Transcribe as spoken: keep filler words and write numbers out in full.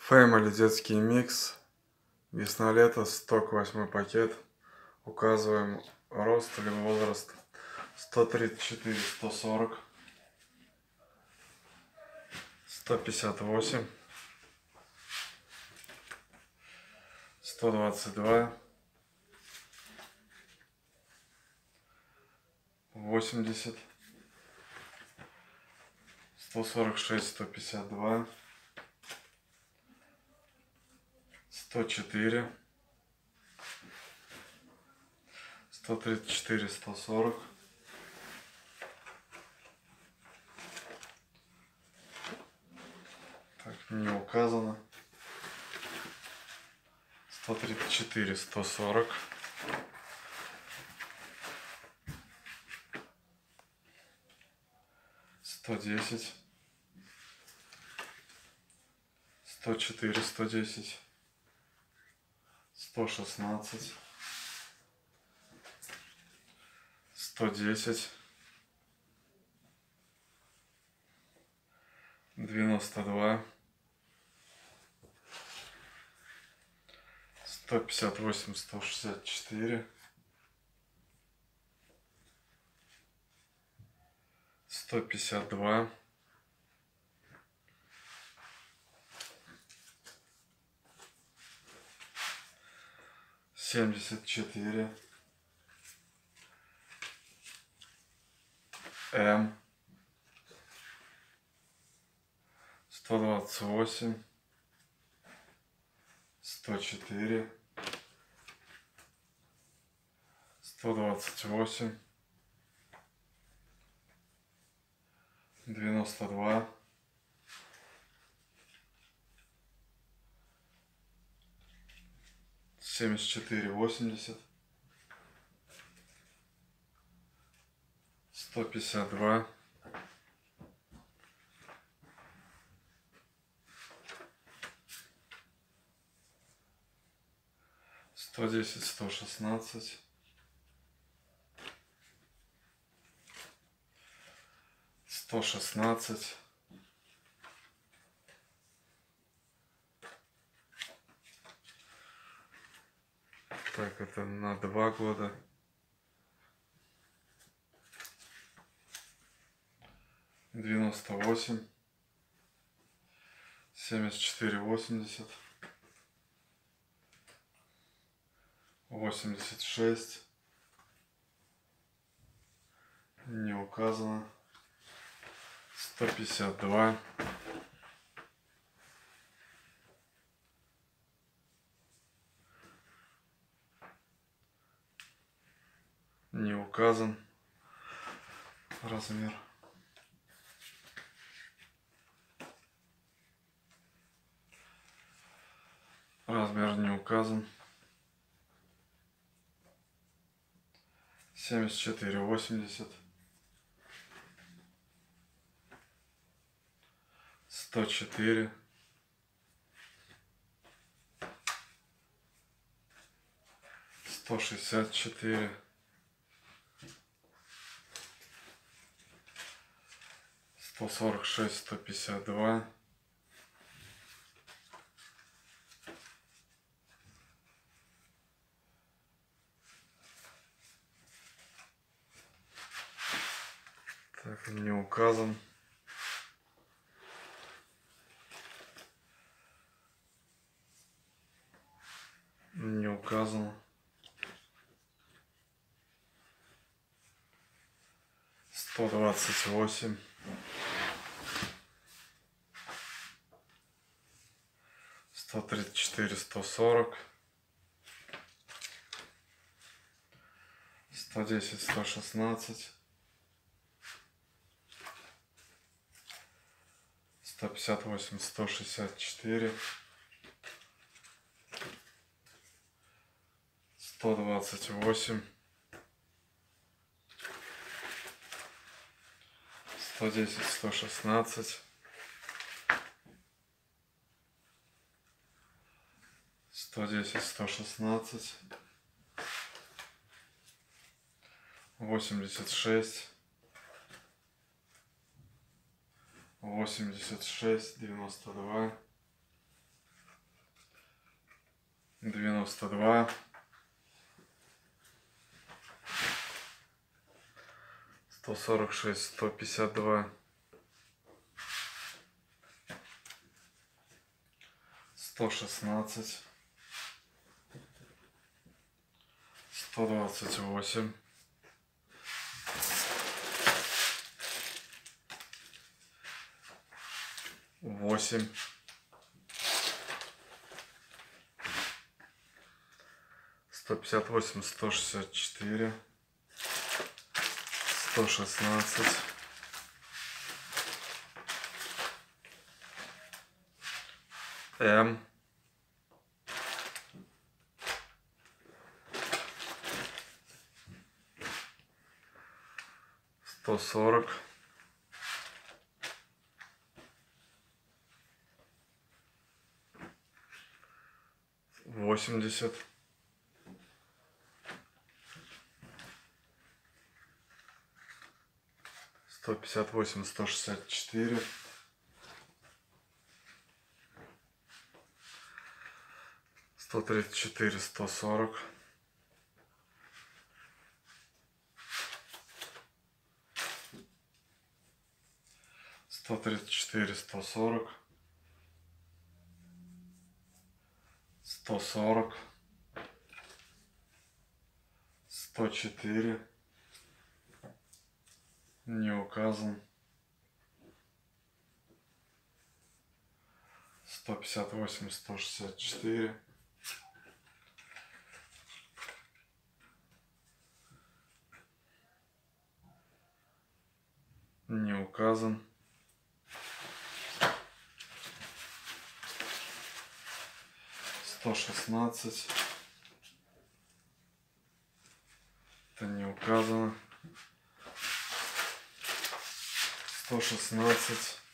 Family детский микс. Весна-лето, сто восьмой пакет. Указываем рост или возраст сто тридцать четыре сто сорок, сто пятьдесят восемь, сто двадцать два, восемьдесят, сто сорок шесть сто пятьдесят два, сто четыре, сто тридцать четыре сто сорок, так, не указано, сто тридцать четыре сто сорок, сто десять, сто четыре сто десять, сто шестнадцать, сто десять, девяносто два, сто пятьдесят восемь сто шестьдесят четыре, сто пятьдесят два, семьдесят четыре, М, сто двадцать восемь, сто четыре, сто двадцать восемь, девяносто два, семьдесят четыре восемьдесят, сто пятьдесят два, сто десять сто шестнадцать, сто шестнадцать, так, это на два года, девяносто восемь, семьдесят четыре восемьдесят, восемьдесят шесть, не указано, сто пятьдесят два, не указан размер, размер не указан, семьдесят четыре восемьдесят, сто четыре, сто шестьдесят четыре, сто сорок шесть сто пятьдесят два, так, не указан, не указано, сто двадцать восемь, сто тридцать четыре сто сорок, сто десять сто шестнадцать, сто пятьдесят восемь сто шестьдесят четыре, сто двадцать восемь, сто десять сто шестнадцать, сто десять сто шестнадцать, восемьдесят шесть, восемьдесят шесть девяносто два, девяносто два, сто сорок шесть, сто пятьдесят два, сто шестнадцать, сто двадцать восемь, восемь, сто пятьдесят восемь, сто шестьдесят четыре, сто шестнадцать, М, сто сорок, восемьдесят, сто пятьдесят восемь, сто шестьдесят четыре, сто тридцать четыре, сто сорок, сто тридцать четыре, сто сорок, сто сорок, сто четыре, не указан, сто пятьдесят восемь, сто шестьдесят четыре, не указан, сто шестнадцать, это не указано, сто шестнадцать,